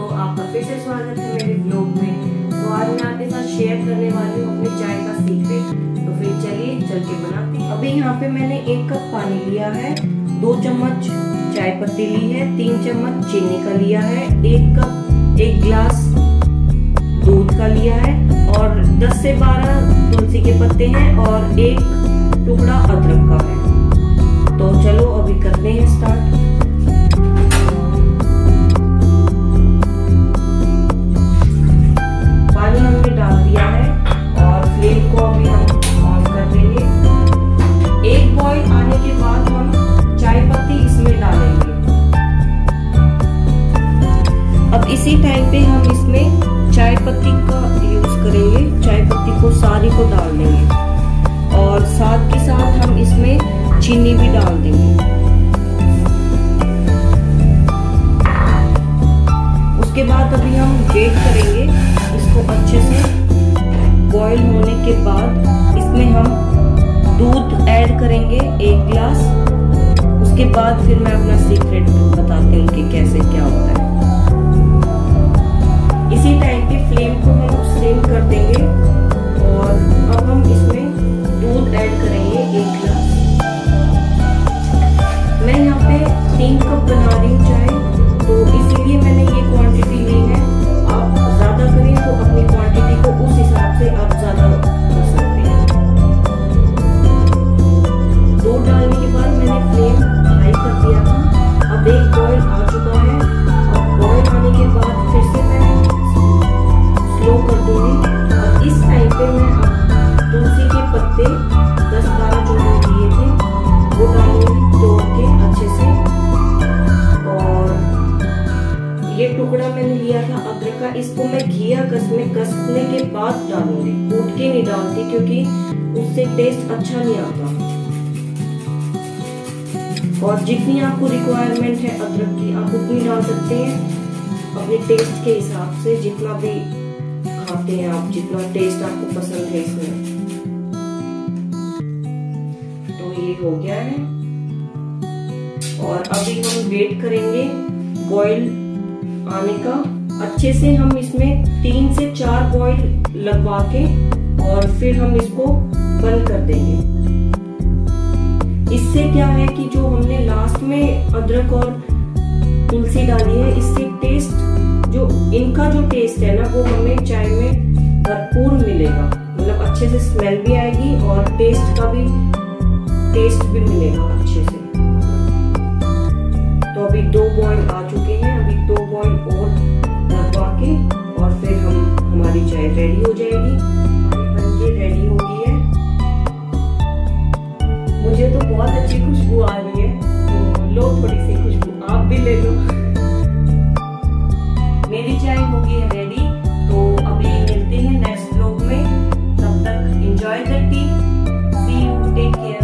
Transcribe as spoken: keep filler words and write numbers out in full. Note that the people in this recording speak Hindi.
तो आपका फिर से स्वागत है मेरे ब्लॉग में। तो आज मैं आपके साथ शेयर करने वाली हूँ अपनी चाय का सीक्रेट। तो फिर चलिए चल के बनाते हैं। अभी यहाँ पे मैंने एक कप पानी लिया है, दो चम्मच चाय पत्ती ली है, तीन चम्मच चीनी का लिया है, एक कप एक गिलास दूध का लिया है और दस से बारह तुलसी के पत्ते हैं और एक टुकड़ा अदरक का है। तो चलो अभी करते हैं स्टार्ट। पानी हमने डाल दिया है और फ्लेम को अभी हम ऑन कर देंगे। एक बॉईल आने के बाद हम चाय पत्ती इसमें डालेंगे। अब इसी टाइम पे हम इसमें चाय पत्ती का यूज करेंगे। चाय पत्ती को सारी को डाल देंगे और साथ के साथ हम इसमें चीनी भी डाल देंगे। उसके बाद अभी हम वेट करेंगे इसको अच्छे से बॉईल होने के बाद इसमें हम दूध ऐड करेंगे एक गिलास। उसके बाद फिर मैं अपना सीक्रेट बताती हूँ कि कैसे क्या होता है। इसी टाइम पे फ्लेम को हम सेम कर देंगे और अब हम इसमें दूध ऐड करेंगे एक गिलास। मैं यहाँ पे तीन कप बना रही हूँ चाय, तो इसीलिए मैंने ये क्वांटिटी ली है। आप ज्यादा करें तो अपनी क्वांटिटी को उस हिसाब से आप ज्यादा कर सकते हैं। दूध डालने के बाद मैंने फ्लेम हाई कर दिया था। अब एक बॉईल आ चुका है। अब बॉईल आने के बाद फिर से मैं स्लो कर दूंगी और इस टाइम पे मैं अब तुलसी के पत्ते दस बारह जो मैंने लिए थे वो डालूंगी तोड़ के अच्छे से। और ये टुकड़ा मैंने लिया था अदरक का, इसको मैं घिया कस में कसने के बाद डालूंगी, कूट के नहीं डालती क्योंकि उससे टेस्ट अच्छा नहीं आता। और जितनी आपको रिक्वायरमेंट है अदरक की आप उतनी डाल सकते हैं अपने टेस्ट के हिसाब से, जितना भी खाते हैं आप, जितना टेस्ट आपको पसंद है इसमें। तो ये हो गया है और अभी हम वेट करेंगे बॉईल आने का। अच्छे से हम इसमें तीन से चार बॉईल लगवा के और फिर हम इसको बंद कर देंगे। इससे क्या है कि जो हमने लास्ट में अदरक और तुलसी डाली है, इससे टेस्ट जो इनका जो टेस्ट है ना वो हमें चाय में भरपूर मिलेगा। मतलब अच्छे से स्मेल भी आएगी और टेस्ट का भी टेस्ट भी मिलेगा अच्छे से। तो अभी दो बॉईल आ चुके हैं, अभी दो बॉईल और लगवा के और फिर हम हमारी चाय रेडी हो जाएगी। हमारी बनके रेडी हो गई है। मुझे तो बहुत अच्छी खुशबू आ रही है, तो लो थोड़ी सी खुशबू आप भी ले लो। मेरी चाय हो गई है रेडी। तो अभी मिलते हैं नेक्स्ट व्लॉग में, तब तक enjoy the tea. See you, take care.